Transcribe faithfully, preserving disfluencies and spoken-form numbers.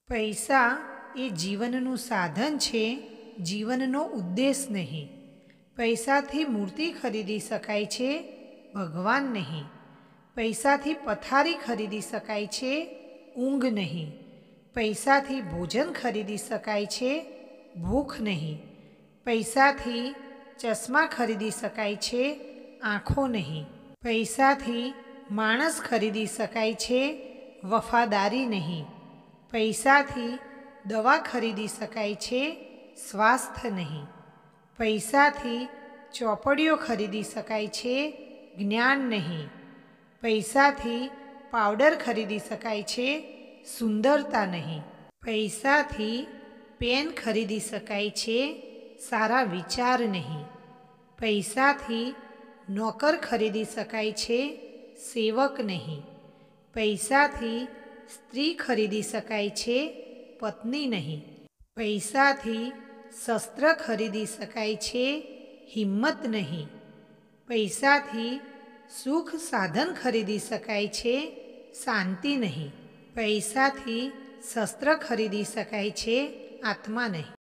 પૈસા એ જીવનનું સાધન છે, જીવનનો ઉદ્દેશ નહીં. પૈસાથી મૂર્તિ ખરીદી શકાય છે, ભગવાન નહીં. પૈસાથી પથારી ખરીદી શકાય છે, ઊંઘ નહીં. પૈસાથી ભોજન ખરીદી શકાય છે, ભૂખ નહીં. પૈસાથી ચશ્મા ખરીદી શકાય છે, આંખો નહીં. પૈસાથી માણસ ખરીદી શકાય છે, વફાદારી નહીં. પૈસાથી દવા ખરીદી શકાય છે, સ્વાસ્થ્ય નહીં. પૈસાથી ચોપડીઓ ખરીદી શકાય છે, જ્ઞાન નહીં. પૈસાથી પાવડર ખરીદી શકાય છે, સુંદરતા નહીં. પૈસાથી પેન ખરીદી શકાય છે, સારા વિચાર નહીં. પૈસાથી નોકર ખરીદી શકાય છે, સેવક નહીં. પૈસાથી સ્ત્રી ખરીદી શકાય છે, પત્ની નહીં. પૈસાથી શસ્ત્ર ખરીદી શકાય છે, હિંમત નહીં. પૈસાથી સુખ સાધન ખરીદી શકાય છે, શાંતિ નહીં. પૈસાથી શસ્ત્ર ખરીદી શકાય છે, આત્મા નહીં.